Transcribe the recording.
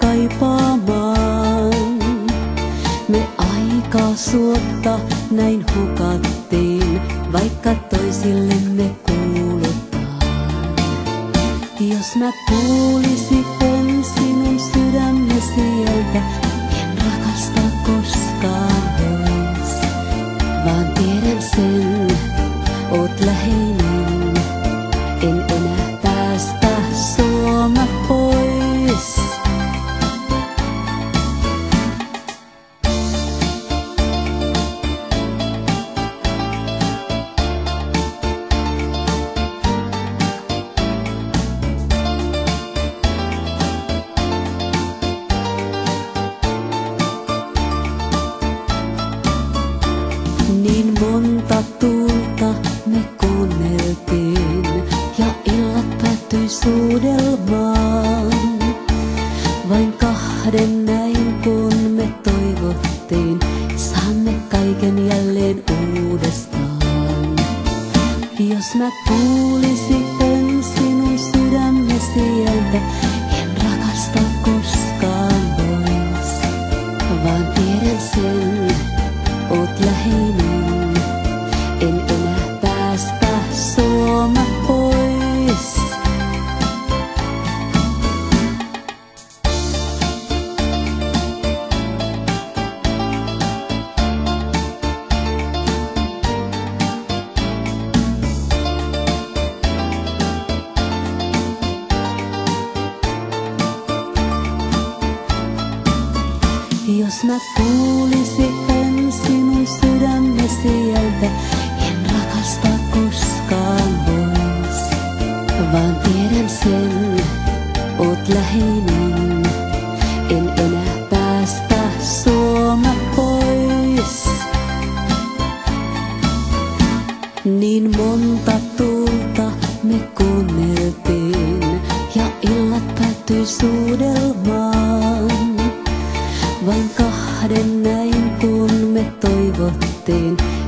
kaipaamaan. Me aikaa suotta näin hukattiin, vaikka toisillemme kuulutaan. Jos mä kuulisin sinun sydämesi ääntä, en rakasta koskaan pois. Vaan tiedän sen, oot läheinen, en enää päästä sua mä pois. Niin monta tuulta me kuunneltiin ja illat päättyi suudelmaan. Vain kahden näin kun me toivottiin, saamme kaiken jälleen uudestaan. Jos mä kuulisin sinun sydämesi ääntä, en rakasta koskaan pois. Vaan tiedän sen, oot läheinen, en enää päästä sua mä pois. Jos mä kuulisin sinun sydämesi ääntä, en rakasta koskaan pois. Vaan tiedän sen, oot läheinen, en enää päästä sua mä pois. Niin monta tuulta me kuunneltiin ja illat päättyi suudelmaan. Vain kahden näin kun me toivottiin,